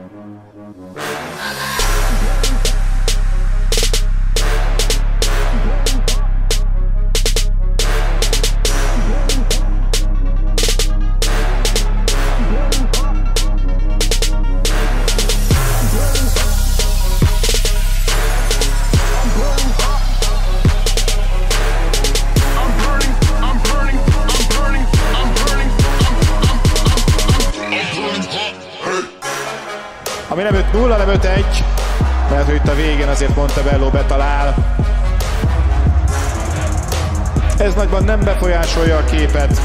Ami nem 5-0, nem 5-1, mert hogy itt a végén azért Montebello betalál. Ez nagyban nem befolyásolja a képet.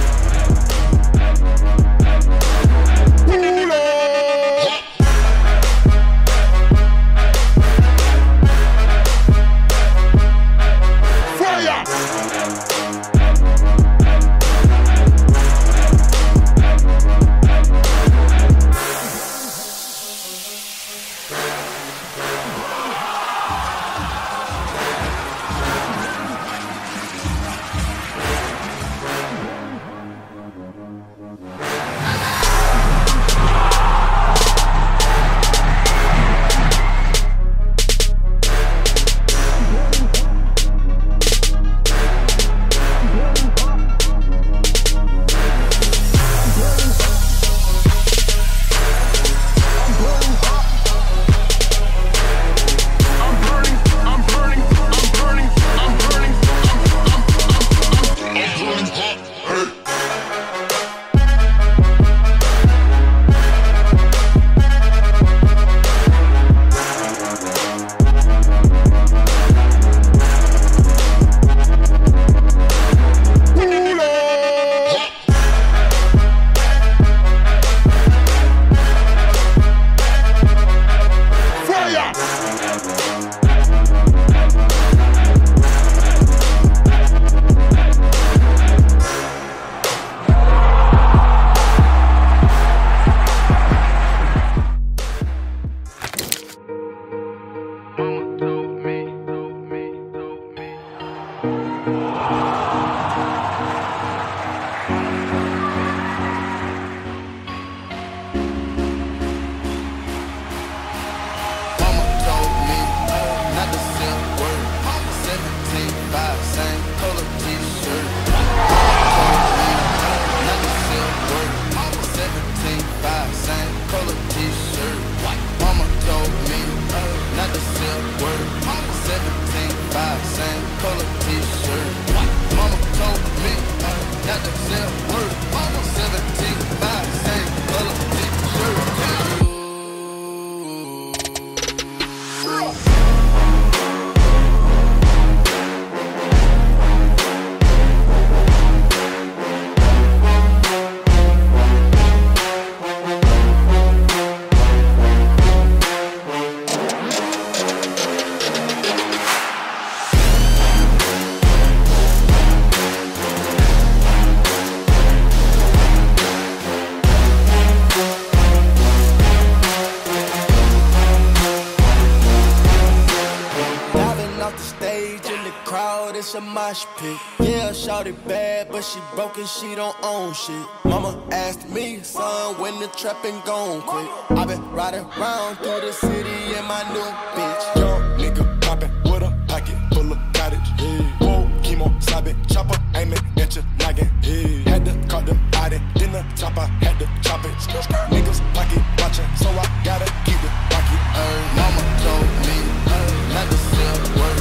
It's a mosh pit. Yeah, shawty bad, but she broke and she don't own shit. Mama asked me, son, when the trapping gon' quit. I been riding around through the city in my new bitch. Young nigga poppin' with a pocket full of cottage. Whoa, chemo sobbing, chopper aiming at your noggin. Had to cut the body, then the chopper had to chop it. Niggas pocket watchin', so I gotta keep it rocket. Mama told me not to sell word.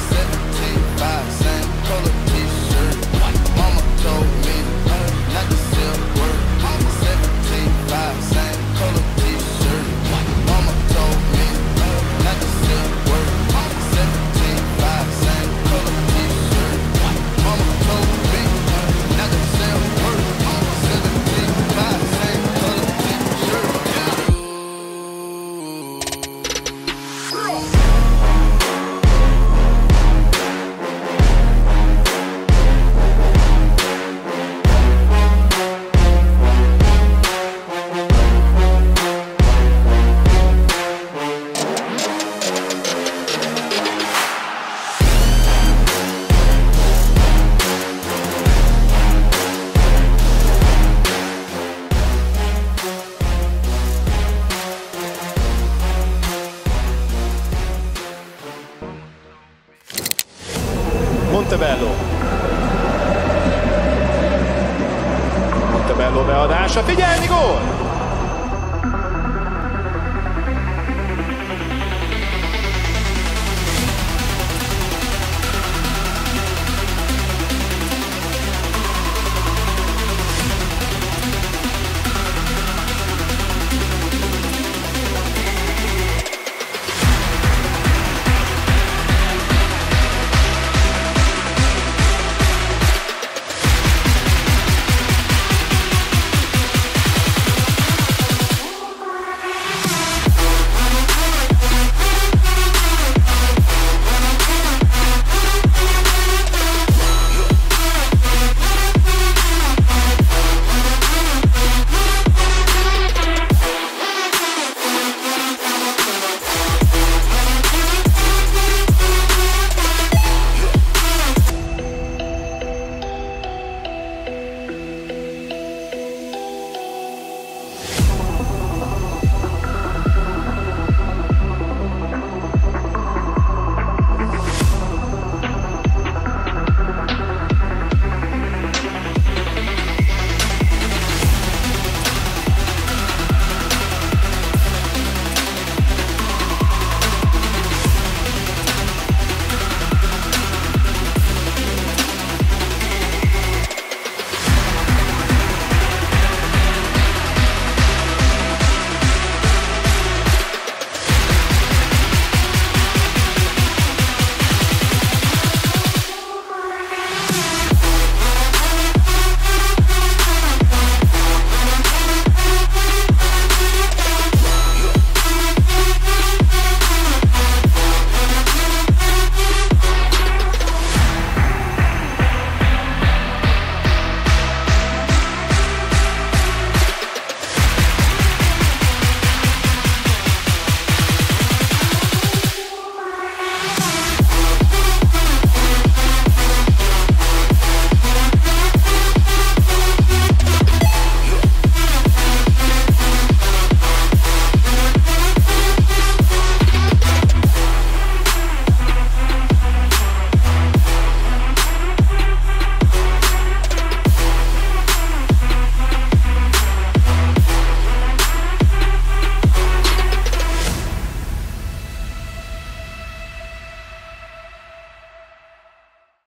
17.5 same color t-shirt. Mama told me not to sell word. 17.5 same color t-shirt. Mama told me not to sell word. 17.5 same color t-shirt. Mama told me not to sell word. 17.5 same color t-shirt. Montebello. Montebello beadása, figyelni, gól!